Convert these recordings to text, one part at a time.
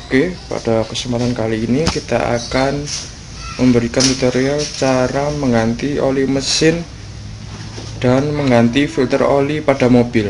Oke, pada kesempatan kali ini kita akan memberikan tutorial cara mengganti oli mesin dan mengganti filter oli pada mobil.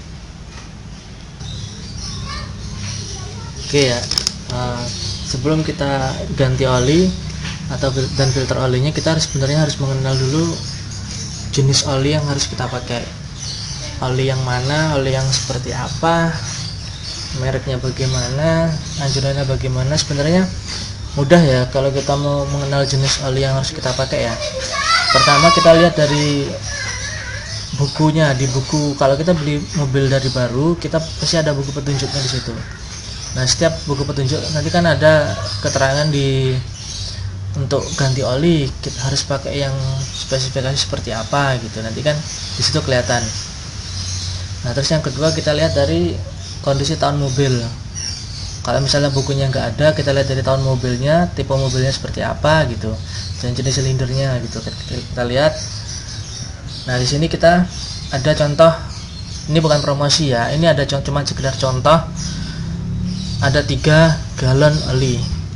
Oke ya, sebelum kita ganti oli dan filter olinya, kita sebenarnya harus mengenal dulu jenis oli yang harus kita pakai. Oli yang mana, oli yang seperti apa, mereknya bagaimana, anjurannya bagaimana. Sebenarnya mudah ya kalau kita mau mengenal jenis oli yang harus kita pakai ya. Pertama kita lihat dari bukunya. Di buku, kalau kita beli mobil dari baru, kita pasti ada buku petunjuknya di situ. Nah, setiap buku petunjuk nanti kan ada keterangan untuk ganti oli kita harus pakai yang spesifikasi seperti apa gitu. Nanti kan di situ kelihatan. Nah, terus yang kedua kita lihat dari kondisi tahun mobil. Kalau misalnya bukunya nggak ada, kita lihat dari tahun mobilnya, tipe mobilnya seperti apa gitu, dan jenis silindernya gitu. Kita lihat. Nah, di sini kita ada contoh. Ini bukan promosi ya. Ini ada cuma sekedar contoh. Ada 3 galon oli.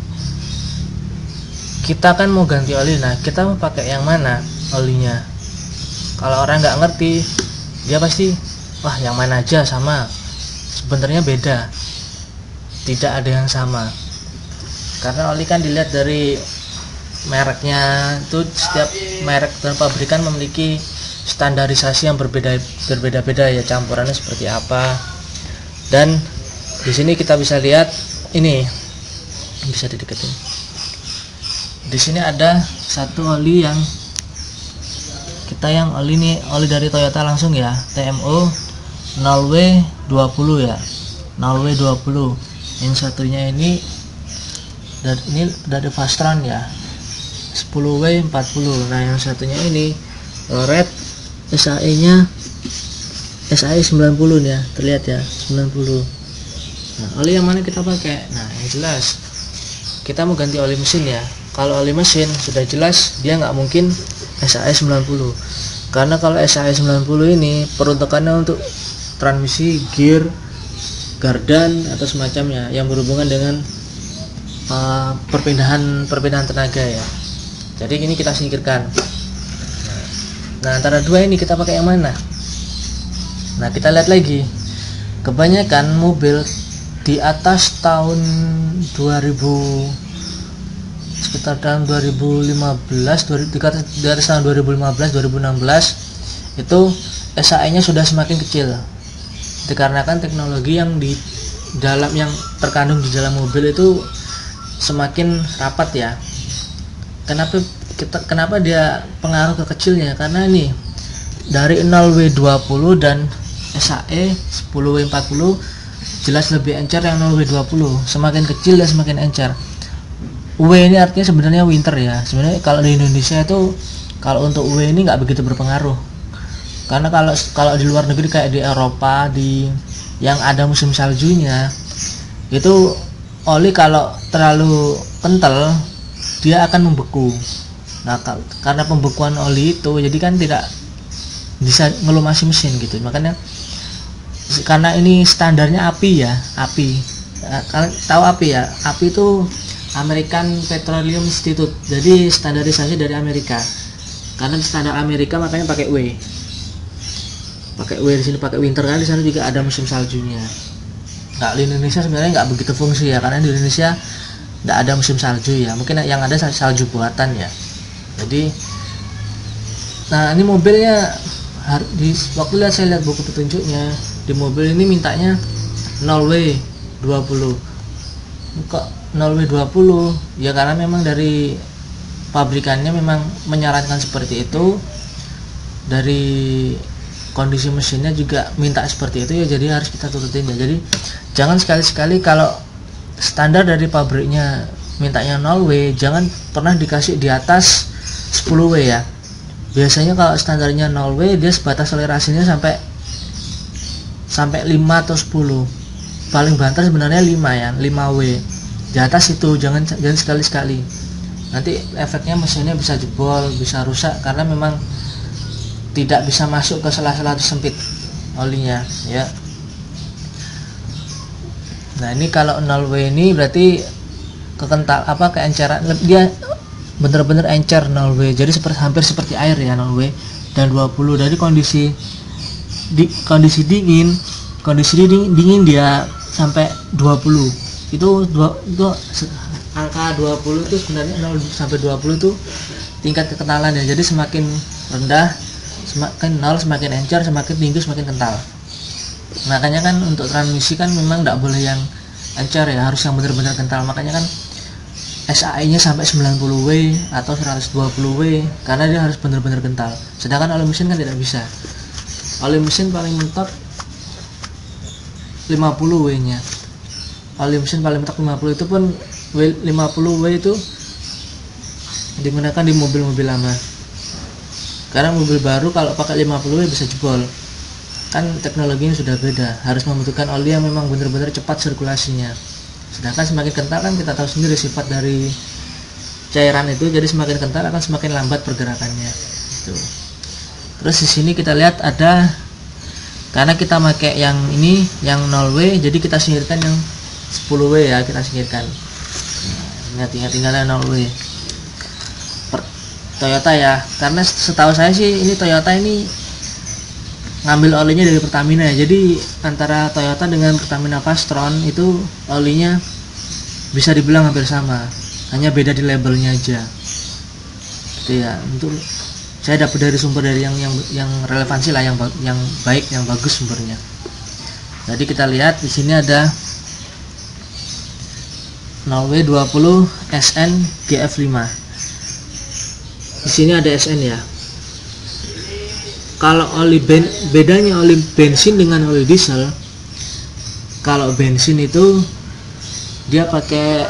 Kita kan mau ganti oli. Nah, kita mau pakai yang mana olinya? Kalau orang nggak ngerti, dia pasti wah yang mana aja sama. Sebenarnya beda, tidak ada yang sama, karena oli kan dilihat dari mereknya. Itu setiap merek dan pabrikan memiliki standarisasi yang berbeda-beda ya, campurannya seperti apa. Dan di sini kita bisa lihat, ini bisa dideketin. Di sini ada satu oli yang oli dari Toyota langsung ya, TMO 0W20 ya, 0W20. Yang satunya ini dari Fastron ya, 10W40. Nah, yang satunya ini Red SAE-nya SAE 90 ya, terlihat ya, 90. Nah, oli yang mana kita pakai? Nah, yang jelas kita mau ganti oli mesin ya. Kalau oli mesin sudah jelas dia nggak mungkin SAE 90, karena kalau SAE 90 ini peruntukannya untuk transmisi, gear, gardan atau semacamnya yang berhubungan dengan perpindahan tenaga ya. Jadi ini kita singkirkan. Nah, antara dua ini kita pakai yang mana? Nah, kita lihat lagi. Kebanyakan mobil di atas tahun 2000, sekitar tahun 2015, dari tahun 2015 2016 itu SAE-nya sudah semakin kecil, dikarenakan teknologi yang terkandung di dalam mobil itu semakin rapat ya. Kenapa dia pengaruh ke kecilnya? Karena ini dari 0W20 dan SAE 10W40 jelas lebih encer yang 0W20. Semakin kecil dan semakin encer. W ini artinya sebenarnya winter ya. Sebenarnya kalau di Indonesia itu, kalau untuk W ini nggak begitu berpengaruh, karena kalau di luar negeri kayak di Eropa, yang ada musim saljunya, itu oli kalau terlalu kental dia akan membeku. Nah, karena pembekuan oli itu jadi kan tidak bisa ngelumasi mesin gitu. Makanya karena ini standarnya API ya, API. Kalian tahu API ya? API itu American Petroleum Institute. Jadi standarisasi dari Amerika. Karena standar Amerika makanya pakai W. Pakai W di sini, pakai winter, kan di sana juga ada musim saljunya. Nah, di Indonesia sebenarnya nggak begitu fungsi ya, karena di Indonesia nggak ada musim salju ya. Mungkin yang ada salju buatan ya. Jadi, nah ini mobilnya waktu saya lihat buku petunjuknya, di mobil ini mintanya 0W20. Kok 0W20? Ya karena memang dari pabrikannya memang menyarankan seperti itu. Dari kondisi mesinnya juga minta seperti itu ya, jadi harus kita turutin ya. Jadi jangan sekali-sekali kalau standar dari pabriknya mintanya 0W, jangan pernah dikasih di atas 10W ya. Biasanya kalau standarnya 0W, dia sebatas toleransinya sampai 5 atau 10. Paling banter sebenarnya 5 ya, 5W. Di atas itu jangan sekali-sekali. Nanti efeknya mesinnya bisa jebol, bisa rusak, karena memang tidak bisa masuk ke sela-sela sempit olinya ya. Nah ini kalau 0W ini berarti keenceran dia bener-bener encer 0W, jadi hampir seperti air ya 0W. Dan 20 dari kondisi dingin dia sampai 20. Itu angka 20 itu sebenarnya 0 sampai 20 itu tingkat kekentalan ya. Jadi semakin rendah semakin 0 semakin encer, semakin tinggi semakin kental. Makanya kan untuk transmisi kan memang tidak boleh yang encer ya, harus yang benar-benar kental. Makanya kan SAE nya sampai 90W atau 120W karena dia harus benar-benar kental. Sedangkan oli mesin kan tidak bisa. Oli mesin paling mentok 50W nya. Oli mesin paling mentok 50, itu pun 50W itu digunakan di mobil-mobil lama. Karena mobil baru kalau pakai 50W bisa jebol. Kan teknologinya sudah beda, harus membutuhkan oli yang memang benar-benar cepat sirkulasinya. Sedangkan semakin kental kan kita tahu sendiri sifat dari cairan itu, jadi semakin kental akan semakin lambat pergerakannya. Tuh. Terus di sini kita lihat ada, karena kita pakai yang ini yang 0W, jadi kita singkirkan yang 10W ya, kita singkirkan. Nah, tinggal 0W. Toyota ya, karena setahu saya sih ini Toyota ini ngambil olinya dari Pertamina ya. Jadi antara Toyota dengan Pertamina Pastron itu olinya bisa dibilang hampir sama, hanya beda di labelnya aja. Gitu ya. Untuk saya dapat dari sumber dari yang relevansi lah, yang baik, yang bagus sumbernya. Jadi kita lihat di sini ada 0W20 SN GF5. Di sini ada SN ya. Kalau bedanya oli bensin dengan oli diesel, kalau bensin itu dia pakai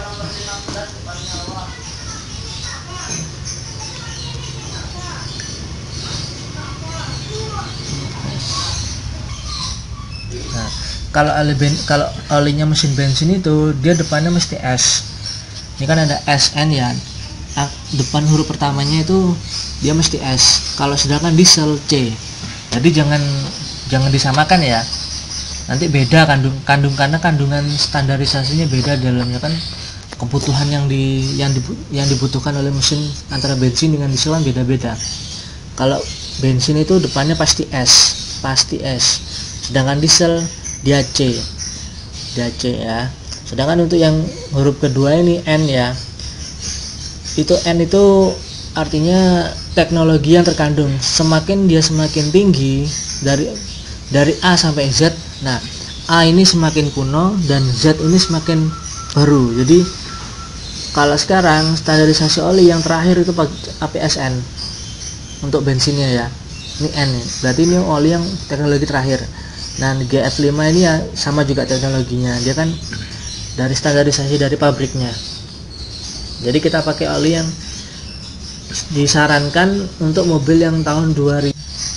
kalau olinya mesin bensin itu dia depannya mesti S. Ini kan ada SN ya. Depan huruf pertamanya itu dia mesti S. Kalau sedangkan diesel C. Jadi jangan disamakan ya. Nanti beda karena kandungan standarisasinya beda dalamnya kan, kebutuhan yang dibutuhkan oleh mesin antara bensin dengan diesel kan beda-beda. Kalau bensin itu depannya pasti S. Sedangkan diesel dia C ya. Sedangkan untuk yang huruf kedua ini N ya. Itu N itu artinya teknologi yang terkandung. Semakin tinggi dari A sampai Z. Nah, A ini semakin kuno dan Z ini semakin baru. Jadi kalau sekarang standarisasi oli yang terakhir itu APSN untuk bensinnya ya. Ini N, berarti ini oli yang teknologi terakhir. Nah, GF5 ini ya sama juga teknologinya. Dia kan dari standarisasi dari pabriknya. Jadi kita pakai oli yang disarankan untuk mobil yang tahun 2000.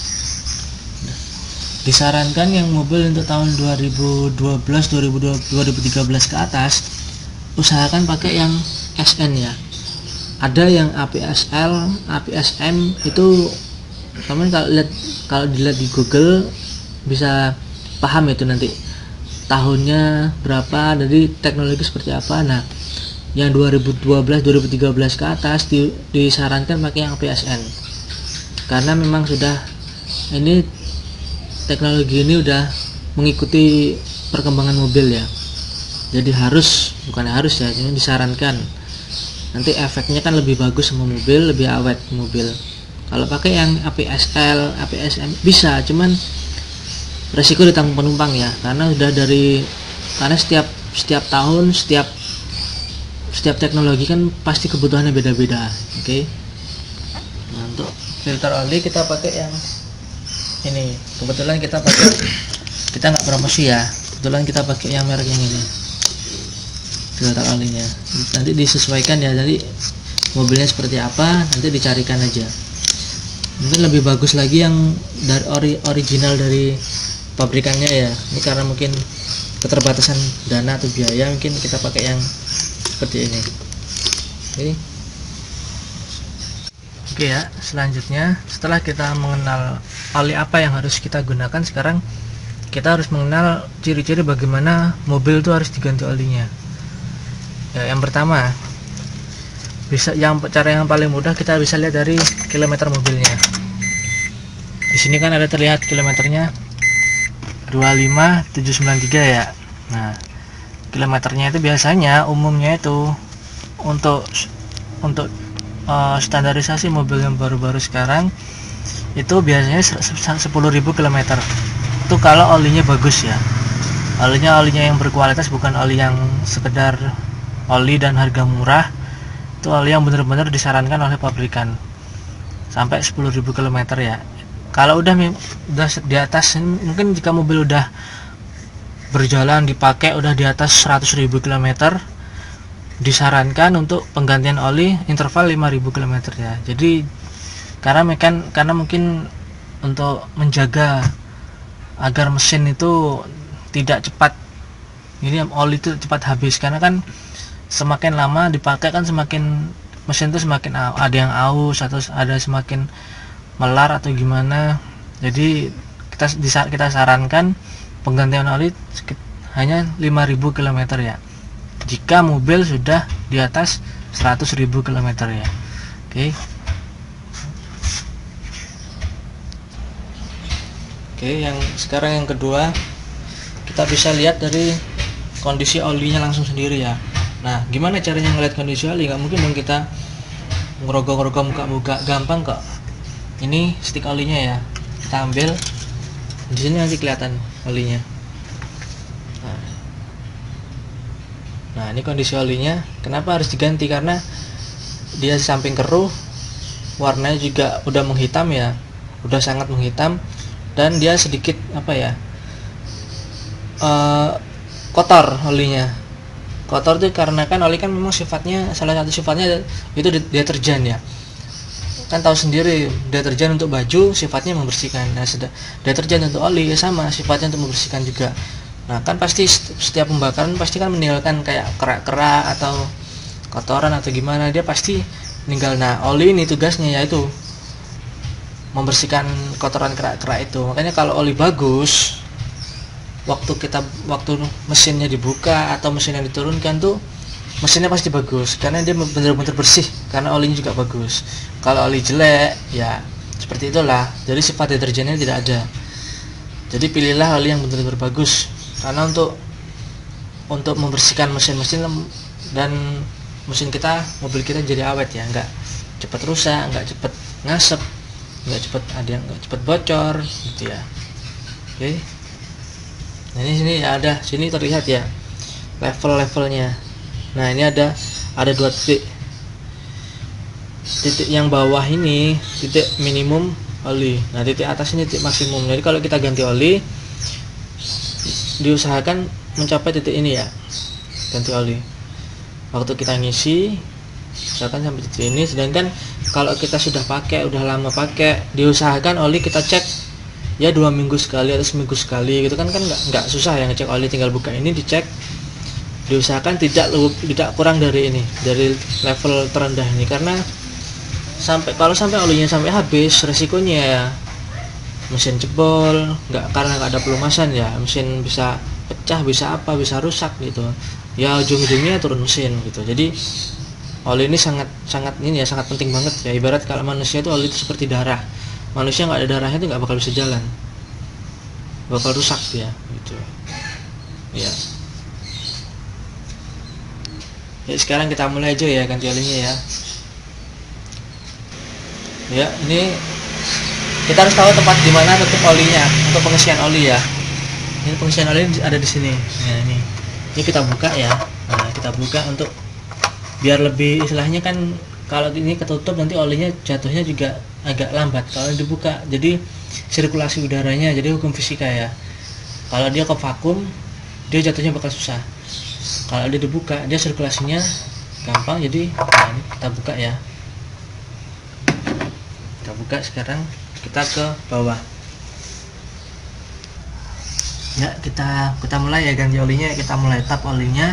Disarankan yang mobil untuk tahun 2012, 2013 ke atas, usahakan pakai yang SN ya. Ada yang APSL, APSM itu teman kalau dilihat di Google bisa paham itu nanti tahunnya berapa, jadi teknologi seperti apa. Nah, yang 2012 2013 ke atas disarankan pakai yang APSN karena memang sudah ini teknologi ini udah mengikuti perkembangan mobil ya. Jadi bukan harus ya, ini disarankan. Nanti efeknya kan lebih bagus sama mobil, lebih awet mobil. Kalau pakai yang APSL, APSM bisa, cuman resiko ditanggung penumpang ya, karena setiap tahun setiap teknologi kan pasti kebutuhannya beda-beda. Oke. Nah, untuk filter oli kita pakai yang ini. Kebetulan kita nggak promosi ya. Kebetulan kita pakai yang merek yang ini. Filter olinya. Nanti disesuaikan ya. Jadi mobilnya seperti apa nanti dicarikan aja. Mungkin lebih bagus lagi yang dari original dari pabrikannya ya. Ini karena mungkin keterbatasan dana atau biaya, mungkin kita pakai yang seperti ini. Oke ya, selanjutnya setelah kita mengenal oli apa yang harus kita gunakan, sekarang kita harus mengenal ciri-ciri bagaimana mobil itu harus diganti olinya. Ya, yang pertama, cara yang paling mudah kita bisa lihat dari kilometer mobilnya. Di sini kan ada terlihat kilometernya 25793 ya. Nah, kilometernya itu biasanya umumnya itu untuk standarisasi mobil yang baru-baru sekarang itu biasanya 10.000 km. Itu kalau olinya bagus ya. Olinya yang berkualitas, bukan oli yang sekedar oli dan harga murah. Itu oli yang benar-benar disarankan oleh pabrikan sampai 10.000 km ya. Kalau udah di atas, mungkin jika mobil udah berjalan dipakai udah di atas 100.000 km, disarankan untuk penggantian oli interval 5.000 km ya. Jadi karena mungkin untuk menjaga agar mesin itu tidak cepat, ini oli itu cepat habis, karena kan semakin lama dipakai kan semakin mesin itu semakin ada yang aus atau ada semakin melar atau gimana. Jadi kita sarankan penggantian oli hanya 5.000 km ya, jika mobil sudah di atas 100.000 km ya. Oke, sekarang yang kedua, kita bisa lihat dari kondisi olinya langsung sendiri ya. Nah, gimana caranya ngeliat kondisi oli? Nggak mungkin dong kita ngerogoh-ngerogoh muka-muka, gampang kok. Ini stik olinya ya, kita ambil. Di sini nanti kelihatan olinya. Nah, ini kondisi olinya. Kenapa harus diganti? Karena dia samping keruh, warnanya juga udah menghitam ya, udah sangat menghitam, dan dia sedikit kotor olinya. Kotor itu karena kan oli kan memang salah satu sifatnya itu deterjen ya. Kan tahu sendiri, deterjen untuk baju sifatnya membersihkan. Nah, deterjen untuk oli ya sama sifatnya untuk membersihkan juga. Nah, kan pasti setiap pembakaran pasti kan meninggalkan kayak kerak-kerak atau kotoran atau gimana, dia pasti meninggal. Nah, oli ini tugasnya yaitu membersihkan kotoran kerak-kerak itu. Makanya kalau oli bagus, waktu mesinnya dibuka atau mesin yang diturunkan tuh, mesinnya pasti bagus karena dia benar-benar bersih, karena olinya juga bagus. Kalau oli jelek ya seperti itulah, jadi sifat deterjennya tidak ada. Jadi pilihlah oli yang benar-benar bagus, karena untuk membersihkan mesin-mesin dan mesin kita, mobil kita jadi awet ya, nggak cepat rusak, nggak cepat ngasep, nggak cepat bocor gitu ya. Oke. Nah, ini ada, sini terlihat ya level-levelnya. Nah, ini ada 2 titik. Titik yang bawah ini titik minimum oli. Nah, titik atas ini titik maksimum. Jadi kalau kita ganti oli, diusahakan mencapai titik ini ya, ganti oli. Waktu kita ngisi misalkan sampai titik ini. Sedangkan kalau kita sudah udah lama pakai, diusahakan oli kita cek ya 2 minggu sekali atau seminggu sekali gitu kan nggak susah ya ngecek oli, tinggal buka ini dicek. Diusahakan tidak kurang dari ini, dari level terendah ini, karena kalau sampai olinya sampai habis, resikonya ya mesin jebol, karena nggak ada pelumasan ya, mesin bisa pecah, bisa rusak gitu ya, ujung-ujungnya turun mesin gitu. Jadi oli ini sangat penting banget ya. Ibarat kalau manusia itu oli itu seperti darah. Manusia nggak ada darahnya itu nggak bakal bisa jalan, bakal rusak dia gitu ya. Sekarang kita mulai aja ya ganti olinya ya. Ya, ini kita harus tahu tempat di mana tutup olinya untuk pengisian oli ya. Ini pengisian oli ada di sini. Nah, ini kita buka ya. Nah, kita buka untuk biar lebih istilahnya kan, kalau ini ketutup nanti olinya jatuhnya juga agak lambat kalau dibuka. Jadi sirkulasi udaranya, jadi hukum fisika ya. Kalau dia ke vakum, dia jatuhnya bakal susah. Kalau dia dibuka, dia sirkulasinya gampang. Jadi ini kita buka ya. Kita buka sekarang, kita ke bawah. Ya, kita mulai ya ganti olinya. Kita mulai tap olinya.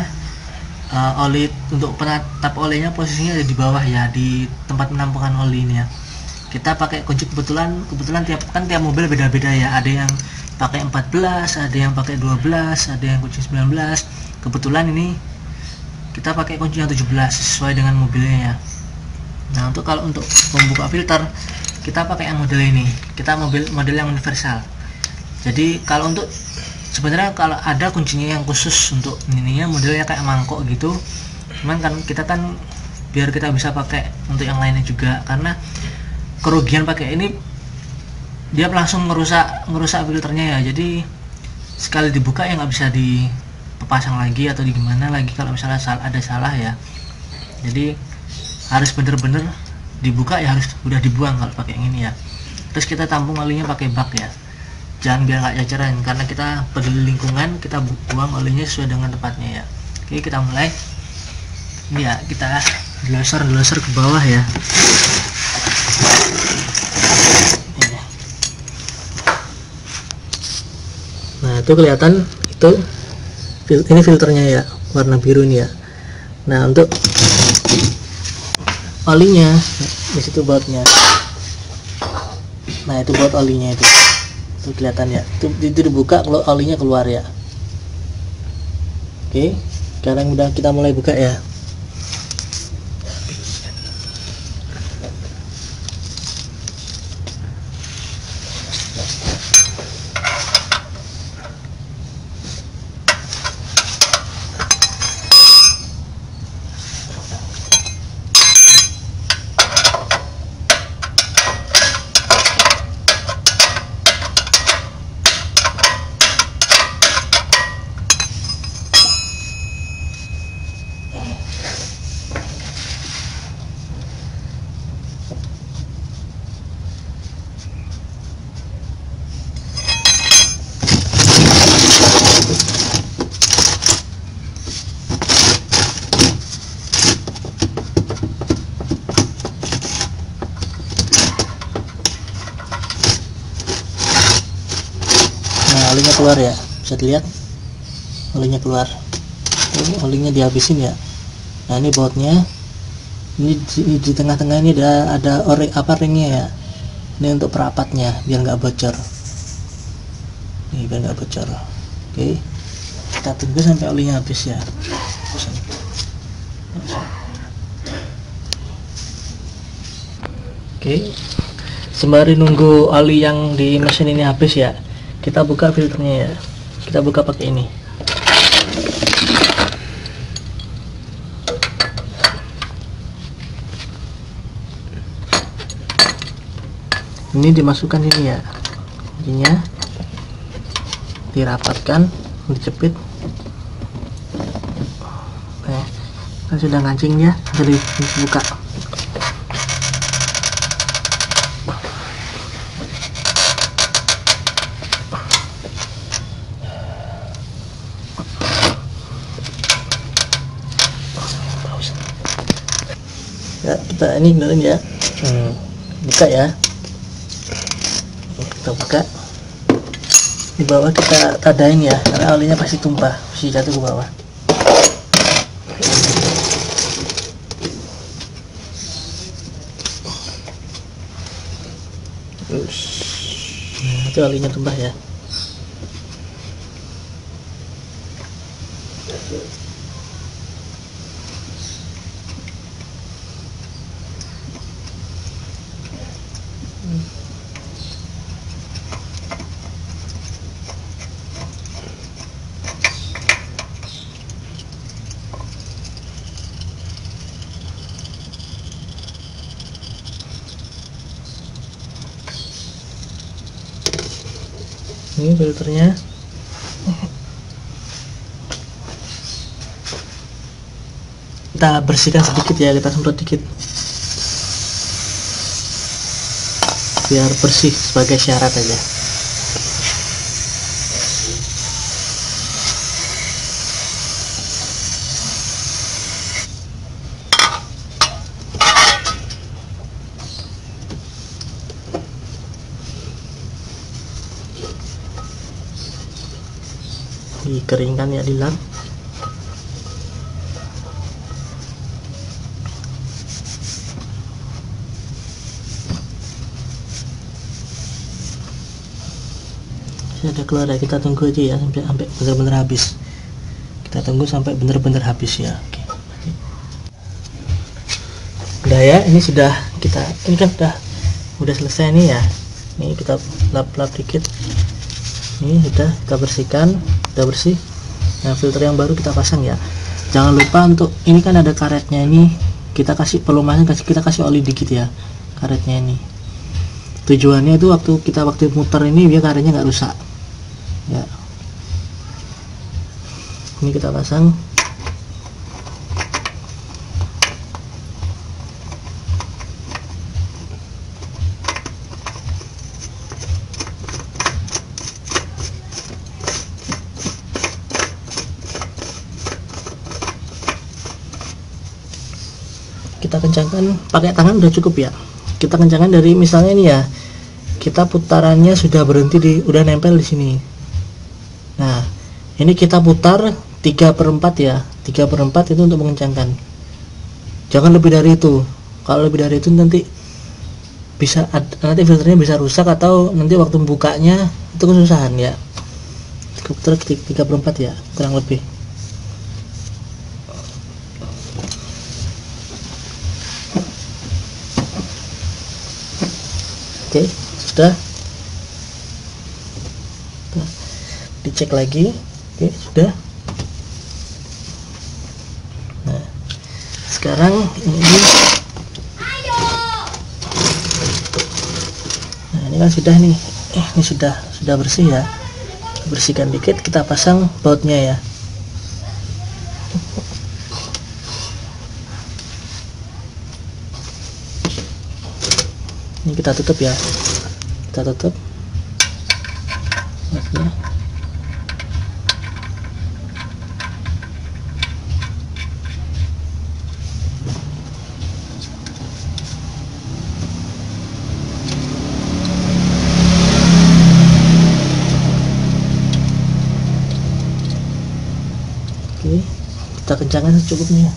Oli untuk penatap olinya posisinya ada di bawah ya, di tempat penampungan oli ini ya. Oke, kita pakai kunci kebetulan tiap mobil beda-beda ya, ada yang pakai 14, ada yang pakai 12, ada yang kunci 19. Kebetulan ini kita pakai kunci yang 17 sesuai dengan mobilnya ya. Nah, kalau untuk pembuka filter kita pakai yang model ini, kita model yang universal. Jadi kalau untuk sebenarnya kalau ada kuncinya yang khusus untuk ininya, modelnya kayak mangkok gitu, cuman kan kita kan biar kita bisa pakai untuk yang lainnya juga, karena kerugian pakai ini dia langsung ngerusak filternya ya. Jadi sekali dibuka ya nggak bisa dipasang lagi atau di gimana lagi kalau misalnya ada salah ya. Jadi harus bener-bener dibuka ya, harus udah dibuang kalau pakai yang ini ya. Terus kita tampung olinya pakai bak ya, jangan biar nggak caceran, karena kita peduli lingkungan, kita buang olinya sesuai dengan tempatnya ya. Oke, kita mulai. Ini ya, kita glosor ke bawah ya. Nah, itu kelihatan ini filternya ya, warna biru ini ya. Nah, untuk olinya di situ bautnya. Nah, itu baut olinya itu kelihatan ya. Itu dibuka kalau olinya keluar ya. Oke, sekarang udah kita mulai buka ya. Olinya keluar ya, bisa dilihat olinya keluar. Ini olinya dihabisin ya. Nah, ini bautnya, ini di tengah-tengah ini ada ringnya ya. Ini untuk perapatnya biar nggak bocor. Ini biar nggak bocor. Oke, kita tunggu sampai olinya habis ya. Oke, sembari nunggu oli yang di mesin ini habis ya, kita buka filternya ya. Kita buka pakai ini. Ini dimasukkan ini ya, ininya dirapatkan, dijepit. Kan sudah ngancing ya, jadi buka. Ya, kita ini benerin ya. Buka ya. Kita buka. Di bawah kita tadain ya, karena olinya pasti tumpah, pasti jatuh ke bawah. Nah, itu olinya tumpah ya. Ini filternya. Kita bersihkan sedikit ya, kita semprot dikit biar bersih sebagai syarat aja. Dikeringkan ya di lap. Masih ada keluar ya, kita tunggu aja ya sampai benar-benar habis. Kita tunggu sampai benar-benar habis ya. Oke. Udah ya, ini sudah ini kan udah selesai nih ya. Ini kita lap-lap dikit. Ini sudah kita bersihkan, udah bersih. Nah, filter yang baru kita pasang ya. Jangan lupa untuk ini kan ada karetnya ini, kita kasih pelumasnya, kita kasih oli dikit ya karetnya ini. Tujuannya itu waktu muter ini biar karetnya nggak rusak ya. Ini kita pasang. Kita kencangkan pakai tangan udah cukup ya. Kita kencangkan dari misalnya ini ya, kita putarannya sudah berhenti udah nempel di sini. Nah, ini kita putar 3/4 ya. 3/4 itu untuk mengencangkan. Jangan lebih dari itu. Kalau lebih dari itu nanti filternya bisa rusak atau nanti waktu membukanya itu kesusahan ya. Putar 3/4 ya, kurang lebih. Oke, sudah. Dicek lagi. Oke, sudah. Nah, sekarang ini ini kan sudah nih. Ini sudah bersih ya. Bersihkan dikit, kita pasang bautnya ya. Ini kita tutup ya, kita tutup. Oke, kita kencangkan secukupnya.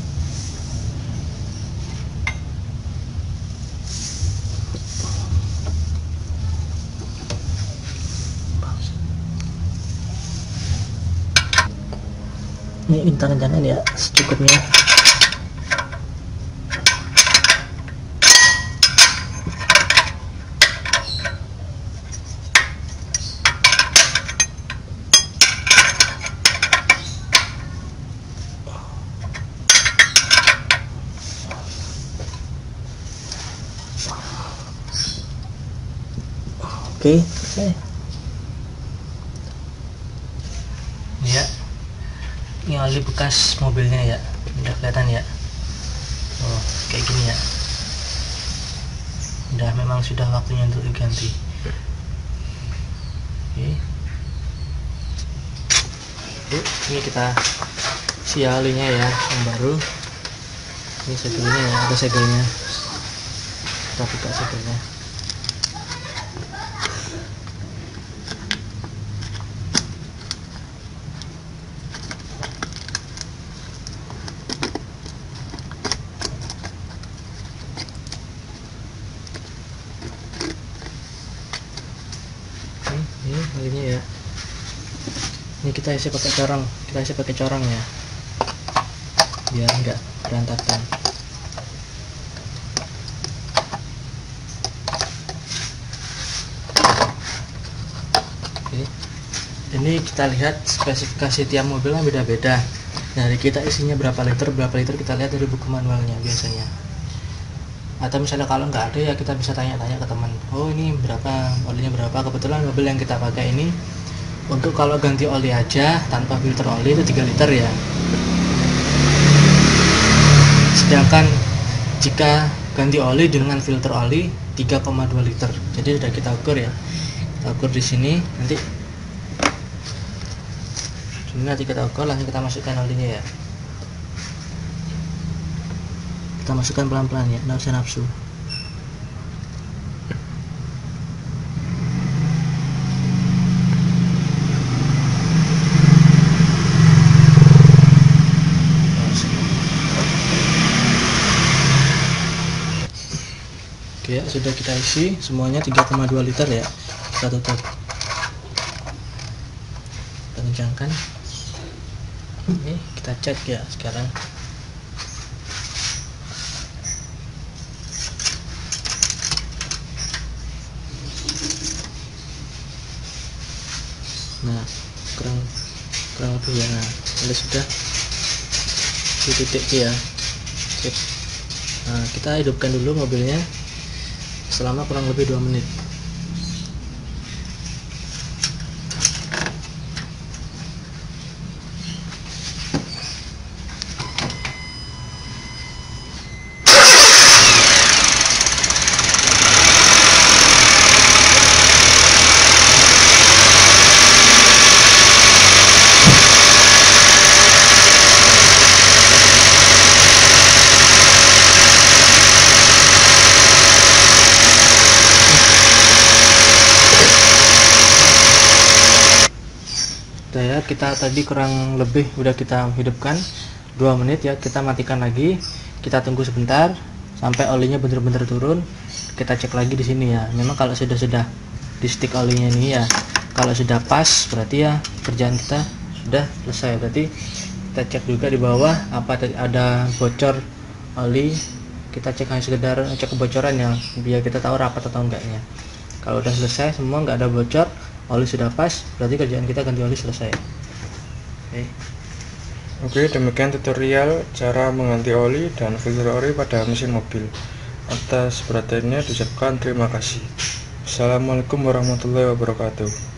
Ini kita kencangkan ya secukupnya. Oke, selesai. Ya, ini oli bekas mobilnya ya, udah kelihatan ya. Oh, kayak gini ya. Udah memang sudah waktunya untuk diganti. Oke. Ini kita isi olinya ya, yang baru. Ini segelnya ya, ada segelnya. Kita buka segelnya. Ini olinya ya. Ini kita isi pakai corong, ya, biar enggak berantakan. Oke. Ini kita lihat spesifikasi tiap mobilnya beda-beda. Dari kita isinya berapa liter kita lihat dari buku manualnya biasanya. Atau misalnya kalau nggak ada ya kita bisa tanya-tanya ke teman. Oh, ini berapa, olinya berapa. Kebetulan mobil yang kita pakai ini untuk kalau ganti oli aja tanpa filter oli itu 3 liter ya. Sedangkan jika ganti oli dengan filter oli 3,2 liter. Jadi sudah kita ukur ya. Kita ukur di sini, nanti kita ukur, langsung kita masukkan olinya ya. Kita masukkan pelan-pelan ya, nggak usah nafsu. Oke ya, sudah kita isi semuanya 3,2 liter ya. Kita tutup. kencangkan. Oke, kita cek ya sekarang. Nah, kurang lebih ya. Nah, ini sudah di titik C ya. Sip. Nah, kita hidupkan dulu mobilnya selama kurang lebih 2 menit. Ya, kita tadi kurang lebih udah kita hidupkan 2 menit ya. Kita matikan lagi, kita tunggu sebentar sampai olinya benar-benar turun. Kita cek lagi di sini ya. Memang kalau sudah di stick olinya ini ya, kalau sudah pas berarti ya kerjaan kita sudah selesai. Berarti kita cek juga di bawah apa ada bocor oli. Kita cek hanya sekedar cek kebocoran ya, biar kita tahu rapat atau enggaknya. Kalau udah selesai semua, nggak ada bocor, oli sudah pas, berarti kerjaan kita ganti oli selesai. Oke, demikian tutorial cara mengganti oli dan filter oli pada mesin mobil. Atas perhatiannya diucapkan terima kasih. Assalamualaikum warahmatullahi wabarakatuh.